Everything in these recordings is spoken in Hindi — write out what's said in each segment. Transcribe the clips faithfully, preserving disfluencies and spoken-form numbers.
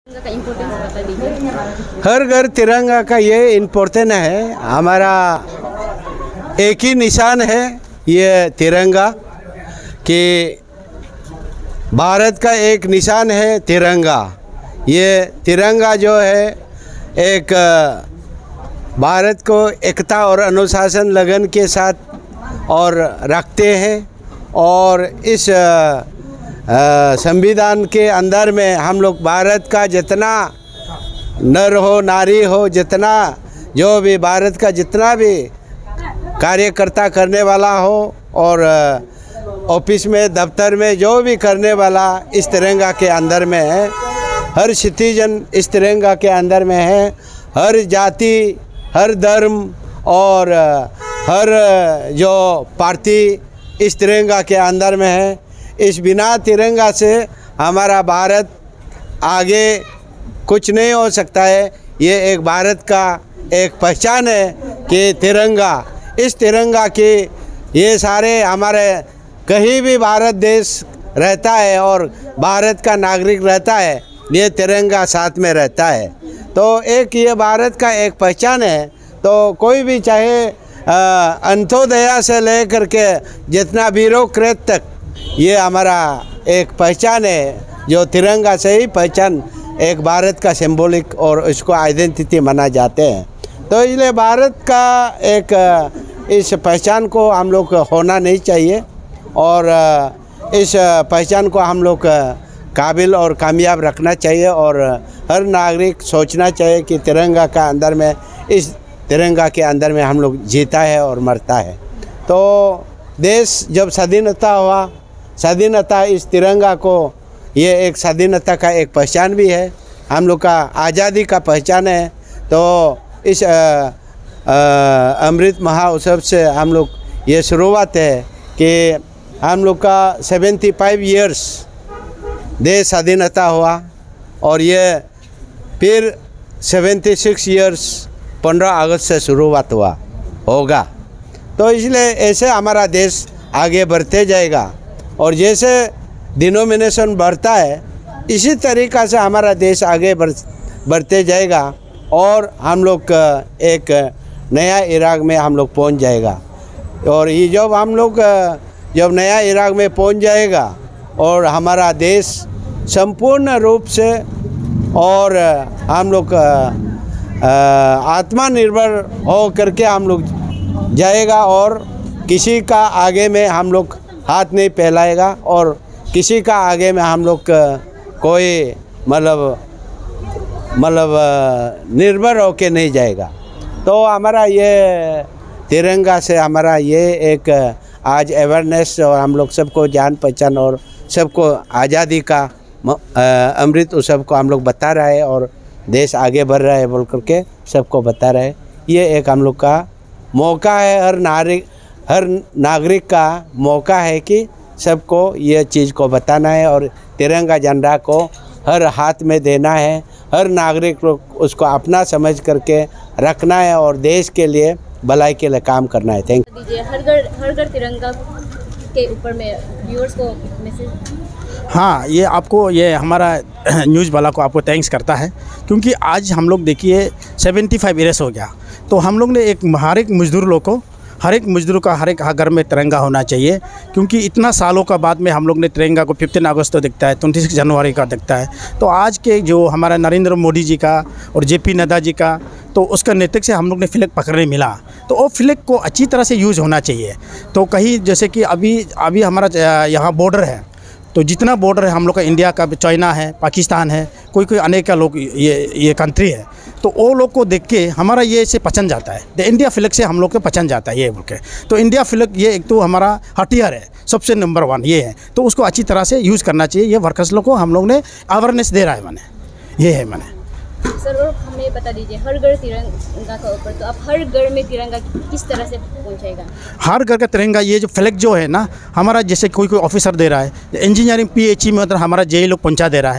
का इम्पोर्टेंस बता दीजिए। हर घर तिरंगा का ये इम्पोर्टेंट है। हमारा एक ही निशान है ये तिरंगा, कि भारत का एक निशान है तिरंगा। ये तिरंगा जो है एक भारत को एकता और अनुशासन लगन के साथ और रखते हैं, और इस संविधान के अंदर में हम लोग भारत का जितना नर हो नारी हो, जितना जो भी भारत का जितना भी कार्यकर्ता करने वाला हो और ऑफिस में दफ्तर में जो भी करने वाला इस तिरंगा के अंदर में है। हर सिटीजन इस तिरंगा के अंदर में है। हर जाति, हर धर्म और हर जो पार्टी इस तिरंगा के अंदर में है। इस बिना तिरंगा से हमारा भारत आगे कुछ नहीं हो सकता है। ये एक भारत का एक पहचान है कि तिरंगा, इस तिरंगा की ये सारे हमारे कहीं भी भारत देश रहता है और भारत का नागरिक रहता है, ये तिरंगा साथ में रहता है। तो एक ये भारत का एक पहचान है। तो कोई भी चाहे अंत्योदया से लेकर के जितना ब्यूरोक्रेट तक ये हमारा एक पहचान है, जो तिरंगा से ही पहचान एक भारत का सिंबॉलिक और उसको आइडेंटिटी माना जाते हैं। तो इसलिए भारत का एक इस पहचान को हम लोग होना नहीं चाहिए, और इस पहचान को हम लोग काबिल और कामयाब रखना चाहिए। और हर नागरिक सोचना चाहिए कि तिरंगा का अंदर में, इस तिरंगा के अंदर में हम लोग जीता है और मरता है। तो देश जब स्वाधीनता हुआ, स्वाधीनता इस तिरंगा को, ये एक स्वाधीनता का एक पहचान भी है, हम लोग का आज़ादी का पहचान है। तो इस आ, आ, अमृत महोत्सव से हम लोग ये शुरुआत है कि हम लोग का पचहत्तर इयर्स देश स्वाधीनता हुआ, और ये फिर छिहत्तर इयर्स पंद्रह अगस्त से शुरुआत हुआ होगा। तो इसलिए ऐसे हमारा देश आगे बढ़ते जाएगा, और जैसे डिनोमिनेशन बढ़ता है इसी तरीक़ा से हमारा देश आगे बढ़ बढ़ते जाएगा, और हम लोग एक नया इराक में हम लोग पहुंच जाएगा। और ये जब हम लोग जब नया इराक में पहुंच जाएगा और हमारा देश संपूर्ण रूप से और हम लोग आत्मनिर्भर हो करके हम लोग जाएगा, और किसी का आगे में हम लोग हाथ नहीं फैलाएगा, और किसी का आगे में हम लोग कोई मतलब मतलब निर्भर होके नहीं जाएगा। तो हमारा ये तिरंगा से हमारा ये एक आज अवेयरनेस, और हम लोग सबको जान पहचान और सबको आज़ादी का अमृत उत्सव को हम लोग बता रहा है, और देश आगे बढ़ रहा है बोल करके सबको बता रहा है। ये एक हम लोग का मौका है, हर नागरिक हर नागरिक का मौका है कि सबको ये चीज़ को बताना है, और तिरंगा झंडा को हर हाथ में देना है। हर नागरिक को उसको अपना समझ करके रखना है, और देश के लिए भलाई के लिए काम करना है। थैंक दीजिए। हर घर हर घर तिरंगा के ऊपर में व्यूअर्स को मैसेज। हाँ, ये आपको, ये हमारा न्यूज़ वाला को आपको थैंक्स करता है, क्योंकि आज हम लोग देखिए पचहत्तर इयर्स हो गया, तो हम लोग ने एक हर एक मजदूर लोग को, हर एक मजदूर का हर एक घर में तिरंगा होना चाहिए। क्योंकि इतना सालों का बाद में हम लोग ने तिरंगा को पंद्रह अगस्त को दिखता है, छब्बीस जनवरी का दिखता है। तो आज के जो हमारा नरेंद्र मोदी जी का और जेपी नड्डा जी का, तो उसका नेतृत्व से हम लोग ने फ्लैग पकड़ने मिला, तो वो फ्लैग को अच्छी तरह से यूज़ होना चाहिए। तो कहीं जैसे कि अभी अभी हमारा यहाँ बॉर्डर है, तो जितना बॉर्डर है हम लोग का, इंडिया का, चाइना है, पाकिस्तान है, कोई कोई अनेक लोग ये ये कंट्री है, तो वो लोग को देख के हमारा ये से पहचान जाता है। द इंडिया फ्लैग से हम लोग को पहचान जाता है ये बोल के। तो इंडिया फ्लैग ये एक तो हमारा हथियार है, सबसे नंबर वन ये है, तो उसको अच्छी तरह से यूज़ करना चाहिए। ये वर्कर्स लोग को हम लोग ने अवेयरनेस दे रहा है मैंने, ये है मैंने। सर, और हमें बता दीजिए, हर घर तिरंगा का ऊपर, तो आप हर घर में तिरंगा किस तरह से पहुंचाएगा? हर घर का तिरंगा, ये जो फ्लैग जो है ना हमारा, जैसे कोई कोई ऑफिसर दे रहा है, इंजीनियरिंग पीएचई में मतलब हमारा जेई लोग पहुंचा दे रहा है,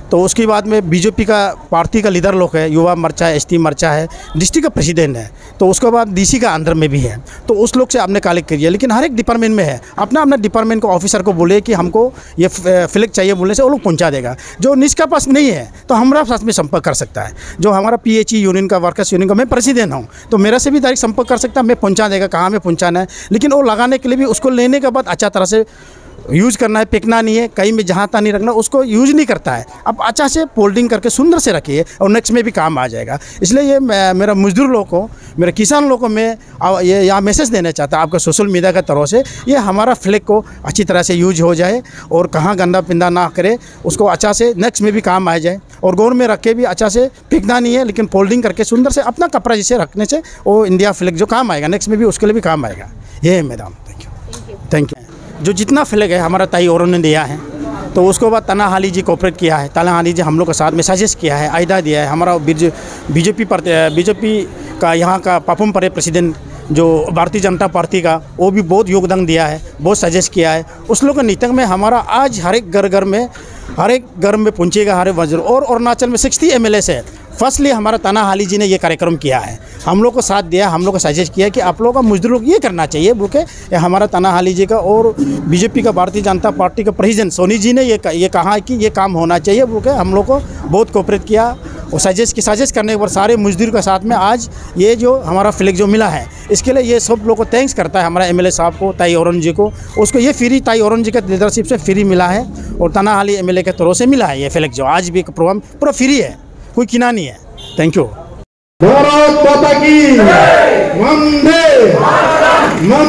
तो उसके बाद में बीजेपी का पार्टी का लीडर लोग है, युवा मोर्चा है, एसटी मोर्चा है, डिस्ट्रिक्ट का प्रेसिडेंट है, तो उसके बाद डीसी का अंदर में भी है। तो उस लोग से आपने कलेक्ट करिए, लेकिन हर एक डिपार्टमेंट में है, अपना अपना डिपार्टमेंट को ऑफिसर को बोले कि हमको ये फ्लैग चाहिए, बोलने से वो लोग पहुंचा देगा। जो निष्का पास नहीं है तो हमारा साथ में संपर्क कर सकता है। जो हमारा पीएचई यूनियन का, वर्कर्स यूनियन का मैं प्रेसिडेंट हूँ, तो मेरा से भी डायरेक्ट संपर्क कर सकता है, मैं पहुँचा देगा कहाँ में पहुँचाना है। लेकिन वो लगाने के लिए भी उसको लेने के बाद अच्छा तरह से यूज़ करना है, फेंकना नहीं है, कहीं में जहाँ तहाँ नहीं रखना, उसको यूज़ नहीं करता है। अब अच्छा से फोल्डिंग करके सुंदर से रखिए और नेक्स्ट में भी काम आ जाएगा। इसलिए ये मेरा मजदूर लोगों को, मेरे किसान लोगों को मैं ये यहाँ मैसेज देना चाहता हूँ आपका सोशल मीडिया का तरफ से, ये हमारा फ्लैग को अच्छी तरह से यूज हो जाए और कहाँ गंदा पिंदा ना करे, उसको अच्छा से नेक्स्ट में भी काम आ जाए। और गोर में रख के भी अच्छा से फेंकना नहीं है, लेकिन फोल्डिंग करके सुंदर से अपना कपड़ा जिसे रखने से वो इंडिया फ्लैग जो काम आएगा, नेक्स्ट में भी उसके लिए भी काम आएगा। ये है madam. Thank you thank you. जो जितना फ्लैग है हमारा ताई औरन ने दिया है, तो उसके बाद तना हाली जी कोऑपरेट किया है, तना हाली जी हम लोग के साथ में सजेस्ट किया है, आयदा दिया है। हमारा बीजेपी पर बीजेपी का यहाँ का पापुम परे प्रेसिडेंट जो भारतीय जनता पार्टी का, वो भी बहुत योगदान दिया है, बहुत सजेस्ट किया है। उस लोग के नीतक में हमारा आज हर एक घर घर में हर एक घर में पहुँचेगा हर एक वज्र। और अरुणाचल में सिक्सटी एम एल एस है। फर्स्टली हमारा तना हाली जी ने ये कार्यक्रम किया है, हम लोग को साथ दिया, हम लोग को सजेस्ट किया कि आप लोगों का मजदूर लोग ये करना चाहिए बोल के। ये हमारा तना हाली जी का और बीजेपी का, भारतीय जनता पार्टी का प्रेसिडेंट सोनी जी ने ये ये कहा कि ये काम होना चाहिए बोल के हम लोग को बहुत कोऑपरेट किया और सजेस्ट की सजेस्ट करने के बाद सारे मजदूर के साथ में आज ये जो हमारा फ्लैग जो मिला है, इसके लिए ये सब लोग को थैंक्स करता है हमारा एमएलए साहब को, ताई औरन जी को। उसको ये फ्री ताई औरन जी के लीडरशिप से फ्री मिला है और तना हाली एमएलए के तरफ से मिला है। ये फ्लैग जो आज भी प्रोग्राम पूरा फ्री है, कोई किना नहीं है। Thank you. भारत माता की वंदे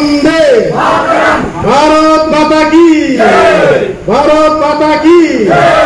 वंदे, भारत माता की, भारत माता की।